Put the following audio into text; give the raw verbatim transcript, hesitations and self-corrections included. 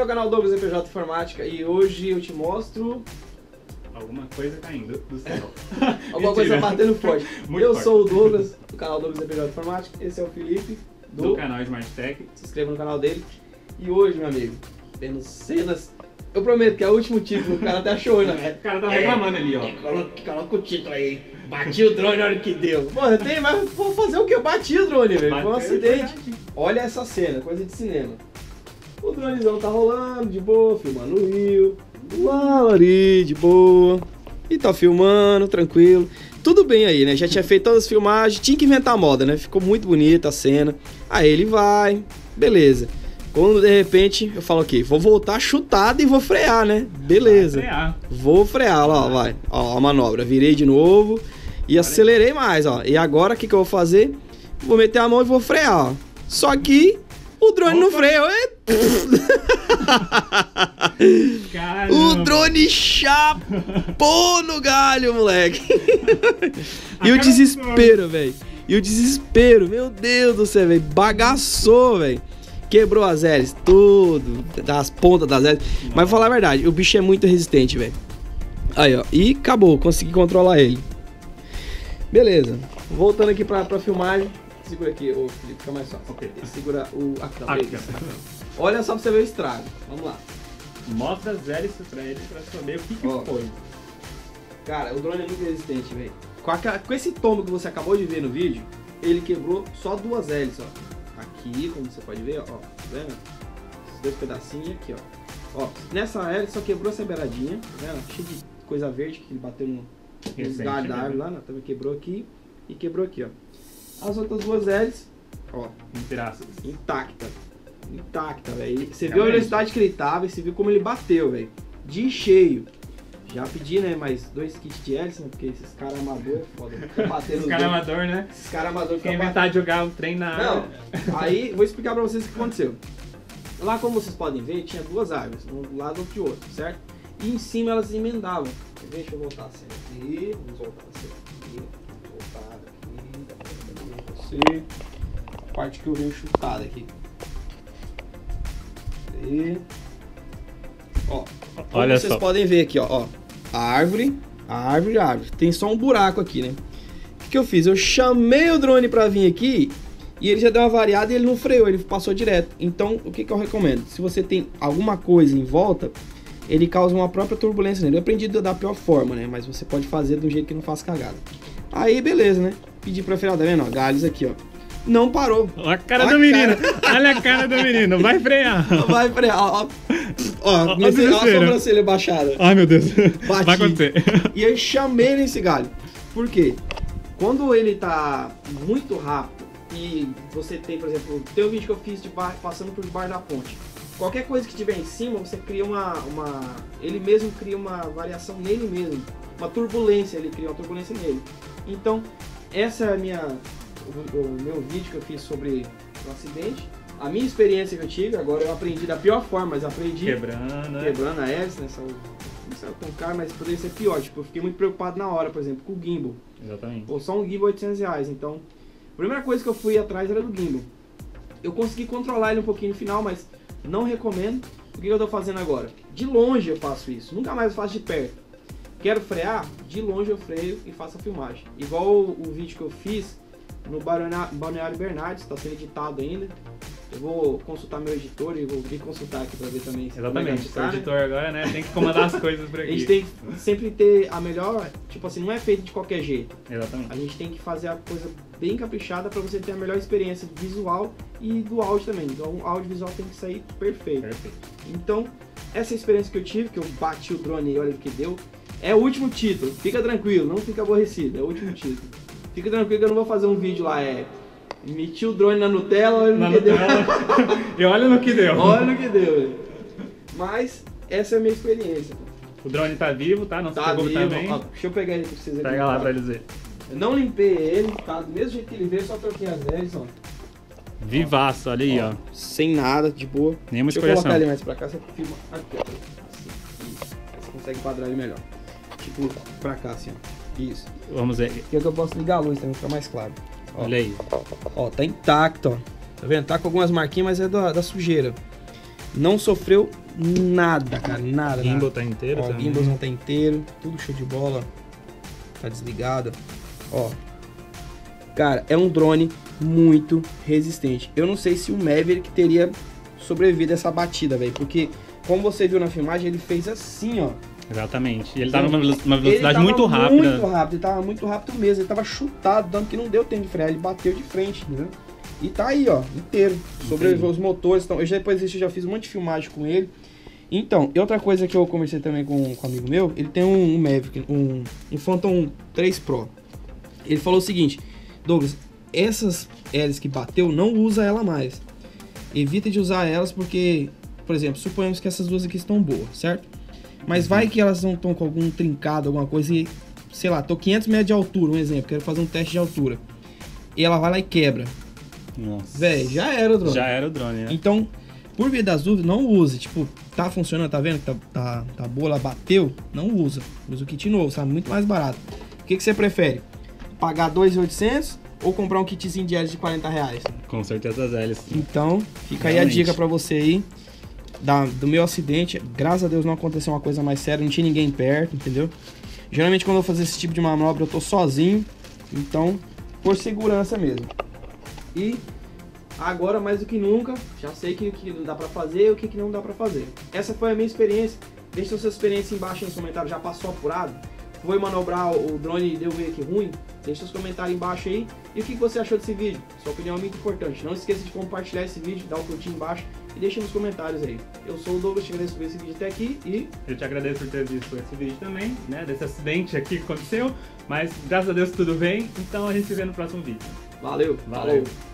é o canal Douglas E P J Informática e hoje eu te mostro... Alguma coisa caindo do céu. Alguma coisa batendo forte. Muito eu forte. sou o Douglas, do canal Douglas E P J Informática. Esse é o Felipe, do, do canal Smart Tech. Se inscreva no canal dele. E hoje, meu amigo, temos cenas... Eu prometo que é o último título, o cara até achou, né? O cara tá reclamando ali, ó. Coloca, coloca o título aí. Bati o drone, olha o que deu. Mano, tem, mas vou fazer o que? Eu bati o drone, velho. Foi um acidente. Olha essa cena, coisa de cinema. O dronezão tá rolando de boa, filmando o rio. Lá ali, de boa. E tá filmando, tranquilo. Tudo bem aí, né? Já tinha feito todas as filmagens, tinha que inventar a moda, né? Ficou muito bonita a cena. Aí ele vai, beleza. Quando de repente eu falo aqui, vou voltar chutado e vou frear, né? Beleza. Vai frear. Vou frear, ó, vai. Ó, a manobra. Virei de novo e acelerei mais, ó. E agora o que, que eu vou fazer? Vou meter a mão e vou frear, ó. Só que o drone Opa. não freou. Caramba. O drone chapou no galho, moleque. E o desespero, velho. E o desespero, meu Deus do céu, velho. Bagaçou, velho. Quebrou as hélices, tudo, das pontas das hélices. Mas vou falar a verdade, o bicho é muito resistente, velho. Aí, ó. E acabou, consegui controlar ele. Beleza. Voltando aqui pra, pra filmagem. Segura aqui, ô Felipe, fica mais fácil. Ok. Segura o... Aqui, ó. Aqui, Beleza. ó. Olha só pra você ver o estrago. Vamos lá. Mostra as hélices pra ele pra saber o que, que Ó. foi. Cara, o drone é muito resistente, velho. Com, a- com esse tombo que você acabou de ver no vídeo, ele quebrou só duas hélices, ó. Aqui, como você pode ver, ó, tá vendo? Esses dois pedacinhos aqui, ó. Ó, nessa hélice só quebrou essa beiradinha, tá vendo? Cheio de coisa verde que ele bateu no, nos Recente galhos da árvore mesmo. lá, né? Também quebrou aqui e quebrou aqui, ó. As outras duas hélices, ó, Interaças. intacta. Intacta, velho. Você viu a Realmente. velocidade que ele tava e você viu como ele bateu, velho. De cheio. Já pedi, né, mais dois kits de hélice, né? Porque esses caras amador é foda. Fica batendo Esse nos cara dedos. amador, né? Esses caras amador Quem ficam batendo. inventar de jogar o trem na Não, área. aí vou explicar pra vocês o que aconteceu. Lá, como vocês podem ver, tinha duas árvores, um do lado e outro de outro, certo? E em cima elas emendavam. Deixa eu voltar a cena aqui, vamos voltar a cena aqui, voltar aqui, você. A parte que eu venho chutada aqui. E... Ó, como Olha vocês só. podem ver aqui, ó, ó, a árvore, a árvore, a árvore. Tem só um buraco aqui, né? O que eu fiz? Eu chamei o drone pra vir aqui e ele já deu uma variada e ele não freou, ele passou direto. Então, o que, que eu recomendo? Se você tem alguma coisa em volta, ele causa uma própria turbulência nele. Eu aprendi da pior forma, né? Mas você pode fazer do jeito que não faça cagada. Aí, beleza, né? Pedi pra frear, tá vendo? Ó, galhos aqui, ó. Não parou. Olha a cara Olha do a menino. cara. Olha a cara do menino. Vai frear. Vai frear, ó. Ó, ó, Ó, minha, ó, ó a desespero. sobrancelha baixada. Ai, meu Deus. Bati. Vai acontecer. E eu chamei nesse galho. Por quê? Quando ele tá muito rápido e você tem, por exemplo, tem um vídeo que eu fiz de bar, passando por debaixo da ponte. Qualquer coisa que tiver em cima, você cria uma, uma... Ele mesmo cria uma variação nele mesmo. Uma turbulência, ele cria uma turbulência nele. Então, essa é a minha... O, o meu vídeo que eu fiz sobre o acidente. A minha experiência que eu tive, agora eu aprendi da pior forma, mas aprendi... Quebrando, né? Quebrando a hélice, né? Saiu- Não saiu tão caro, mas poderia ser pior. Tipo, eu fiquei muito preocupado na hora, por exemplo, com o gimbal. Exatamente. Ou só um gimbal oitocentos reais. Então, a primeira coisa que eu fui atrás era do gimbal. Eu consegui controlar ele um pouquinho no final, mas não recomendo. O que eu tô fazendo agora? De longe eu faço isso, nunca mais eu faço de perto. Quero frear? De longe eu freio e faço a filmagem. Igual o, o vídeo que eu fiz no Balneário Balneário Bernardes, está sendo editado ainda. Eu vou consultar meu editor e vou vir consultar aqui para ver também se Exatamente. como é O que tá, editor agora, né? Tem que comandar as coisas por né? A aqui. gente tem que sempre ter a melhor, tipo assim, não é feito de qualquer jeito. Exatamente. A gente tem que fazer a coisa bem caprichada para você ter a melhor experiência visual e do áudio também. Então o audiovisual tem que sair perfeito. Perfeito. Então, essa experiência que eu tive, que eu bati o drone e olha o que deu, é o último título. Fica tranquilo, não fica aborrecido, é o último título. Fica tranquilo que eu não vou fazer um vídeo lá, é... Meti o drone na Nutella, olha no Na que deu. Nutella. E olha no que deu. Olha no que deu, velho. Mas, essa é a minha experiência. O drone tá vivo, tá? Não se Tá preocupe vivo, também. ó, deixa eu pegar ele pra vocês aqui. Pega lá pra eles verem. Eu não limpei ele, tá? Do mesmo jeito que ele veio, só troquei as hélices, ó. Vivaço, olha aí, ó. Sem nada, de boa. Nenhuma Deixa eu colocar escolhação. ele mais pra cá, você filma aqui, ó. Assim, isso. Aí você consegue enquadrar ele melhor. Tipo, pra cá, assim, ó. Isso. Vamos ver. Aqui é que eu posso ligar a luz também, fica mais claro. Ó. Olha aí. Ó, tá intacto, ó. Tá vendo? Tá com algumas marquinhas, mas é da, da sujeira. Não sofreu nada, cara, nada. Gimbal nada. tá inteiro Ó, o também. gimbal não tá inteiro, tudo show de bola. Tá desligado. Ó. Cara, é um drone muito resistente. Eu não sei se o Maverick teria sobrevivido a essa batida, velho. Porque, como você viu na filmagem, ele fez assim, ó. Exatamente. E ele tava numa velo- uma velocidade Ele tava muito rápida. muito rápido, ele tava muito rápido mesmo. Ele tava chutado, dando que não deu tempo de frear. Ele bateu de frente, entendeu? E tá aí, ó, inteiro. Sobreviveu os motores. Então, eu já, depois disso, eu já fiz um monte de filmagem com ele. Então, e outra coisa que eu conversei também com, com um amigo meu, ele tem um, um Mavic, um, um Phantom três Pro. Ele falou o seguinte: Douglas, essas hélices que bateu, não usa ela mais. Evita de usar elas porque, por exemplo, suponhamos que essas duas aqui estão boas, certo? Mas vai que elas não estão com algum trincado, alguma coisa e, sei lá, tô quinhentos metros de altura, um exemplo, quero fazer um teste de altura. E ela vai lá e quebra. Nossa. Véi, já era o drone. Já era o drone, né? Então, por via das dúvidas, não use. Tipo, tá funcionando, tá vendo que tá, tá, tá boa, ela bateu? Não usa. Usa o kit novo, sabe? Muito mais barato. O que, que você prefere? Pagar dois mil e oitocentos ou comprar um kitzinho de hélice de quarenta reais? Com certeza as hélices. Então, fica aí a Realmente. dica pra você aí. Da, do meu acidente, graças a Deus não aconteceu uma coisa mais séria, não tinha ninguém perto, entendeu? Geralmente quando eu vou fazer esse tipo de manobra eu tô sozinho, então, por segurança mesmo. E agora mais do que nunca, já sei que o que não dá pra fazer e o que não dá pra fazer. Essa foi a minha experiência. Deixa a sua experiência embaixo nos comentários, já passou apurado? Foi manobrar o drone e deu meio que ruim? Deixa os comentários embaixo aí. E o que você achou desse vídeo? Sua opinião é muito importante. Não esqueça de compartilhar esse vídeo, dar um curtir embaixo e deixa nos comentários aí. Eu sou o Douglas, te agradeço por esse vídeo até aqui e... Eu te agradeço por ter visto esse vídeo também, né? Desse acidente aqui que aconteceu. Mas graças a Deus tudo bem. Então a gente se vê no próximo vídeo. Valeu! Valeu. Falou.